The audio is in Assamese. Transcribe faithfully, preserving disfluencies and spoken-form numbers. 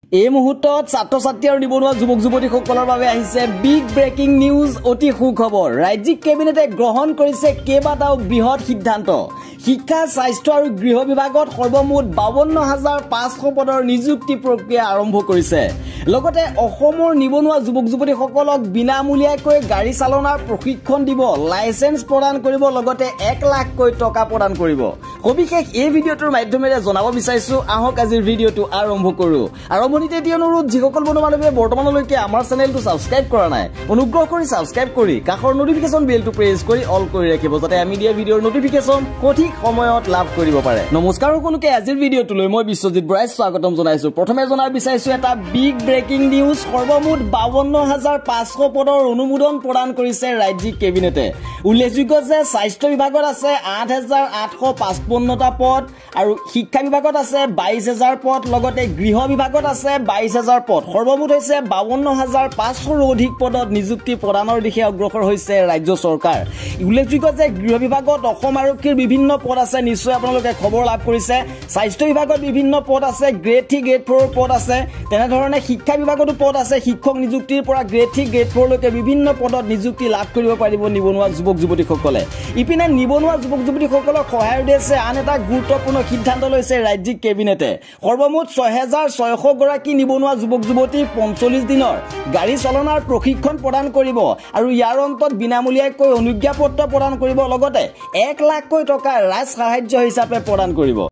এই মুহূৰ্তত ছাত্ৰ ছাত্ৰী আৰু নিবনুৱা যুৱক যুৱতীসকলৰ বাবে আহিছে বিগ ব্ৰেকিং নিউজ অতি সুখবৰ ৰাজ্যিক কেবিনেটে গ্ৰহণ কৰিছে কেইবাটাও বৃহৎ সিদ্ধান্ত শিক্ষা স্বাস্থ্য আৰু গৃহ বিভাগত সৰ্বমুঠ বাৱন্ন হাজাৰ পাঁচশ পদৰ নিযুক্তি প্ৰক্ৰিয়া আৰম্ভ কৰিছে লগতে অসমৰ নিবনুৱা যুৱক যুৱতীসকলক বিনামূলীয়াকৈ গাড়ী চালনাৰ প্ৰশিক্ষণ দিব লাইসেন্স প্ৰদান কৰিব লগতে এক লাখকৈ টকা প্ৰদান কৰিব সবিশেষ এই ভিডিঅটোৰ মাধ্যমেৰে জনাব বিচাৰিছো আহক আজিৰ ভিডিঅটো আৰম্ভ কৰো আৰম্ভণিতে এটি অনুৰোধ যিসকল বন্ধু-বান্ধৱীয়ে বৰ্তমানলৈকে আমাৰ চেনেলটো সাবস্ক্ৰাইব কৰা নাই অনুগ্ৰহ কৰি সাবস্ক্ৰাইব কৰি কাষৰ নটিফিকেশন বেলটো প্ৰেছ কৰি অল কৰি ৰাখিব যাতে আমি দিয়া ভিডিঅৰ নটিফিকেশন সঠিক সময়ত লাভ কৰিব পাৰে নমস্কাৰ সকলোকে আজিৰ ভিডিঅটোলৈ মই বিশ্বজিত বৰাই স্বাগতম জনাইছো প্ৰথমে জনাব বিচাৰিছো এটা বিগ ব্ৰেকিং নিউজ সৰ্বমুঠ বাৱন্ন হাজাৰ পাঁচশ পদৰ অনুমোদন প্ৰদান কৰিছে ৰাজ্যিক কেবিনেটে উল্লেখযোগ্য যে স্বাস্থ্য বিভাগত আছে আঠ হাজাৰ আঠশ পঁচপন্নটা পদ আৰু শিক্ষা বিভাগত আছে বাইশ হাজাৰ পদ লগতে গৃহ বিভাগত আছে বাইশ হাজাৰ পদ সৰ্বমুঠ হৈছে বাৱন্ন হাজাৰ পাঁচশৰো অধিক পদত নিযুক্তি প্ৰদানৰ দিশে অগ্ৰসৰ হৈছে ৰাজ্য চৰকাৰ উল্লেখযোগ্য যে গৃহ বিভাগত অসম আৰক্ষীৰ বিভিন্ন পদ আছে নিশ্চয় আপোনালোকে খবৰ লাভ কৰিছে স্বাস্থ্য বিভাগত বিভিন্ন পদ আছে গ্ৰেড থ্ৰী গ্ৰেড ফ'ৰ পদ আছে তেনে ধৰণে শিক্ষা বিভাগতো পদ আছে শিক্ষক নিযুক্তিৰ পৰা গ্ৰেড থ্ৰী গ্ৰেড ফ'ৰ লৈকে বিভিন্ন পদত নিযুক্তি লাভ কৰিব পাৰিব নিবনুৱা যুৱক যুৱতীসকলে ইপিনে নিবনুৱা যুৱক যুৱতীসকলক সহায়ৰ দিছে আন এটা গুৰুত্বপূৰ্ণ সিদ্ধান্ত লৈছে ৰাজ্যিক কেবিনেটে সৰ্বমুঠ ছয় হাজাৰ ছয়শ গৰাকী নিবনুৱা যুৱক যুৱতী পঞ্চল্লিছ দিনৰ গাড়ী চলনাৰ প্ৰশিক্ষণ প্ৰদান কৰিব আৰু ইয়াৰ অন্তত বিনামূলীয়াকৈ অনুজ্ঞাপত্ৰ প্ৰদান কৰিব লগতে এক লাখকৈ টকা ৰাজ সাহায্য হিচাপে প্ৰদান কৰিব